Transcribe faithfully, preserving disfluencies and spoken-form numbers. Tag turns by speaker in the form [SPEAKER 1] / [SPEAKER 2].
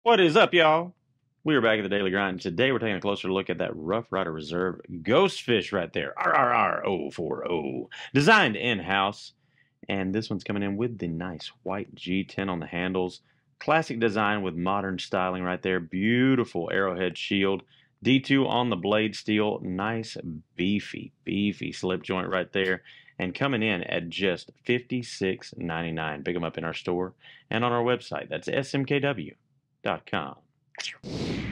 [SPEAKER 1] What is up, y'all? We are back at the Daily Grind. Today we're taking a closer look at that Rough Rider Reserve Ghost Fish right there. R R R zero four zero. Designed in-house. And this one's coming in with the nice white G ten on the handles. Classic design with modern styling right there. Beautiful arrowhead shield. D two on the blade steel. Nice, beefy, beefy slip joint right there. And coming in at just fifty-six ninety-nine. Pick them up in our store and on our website. That's S M K W dot com.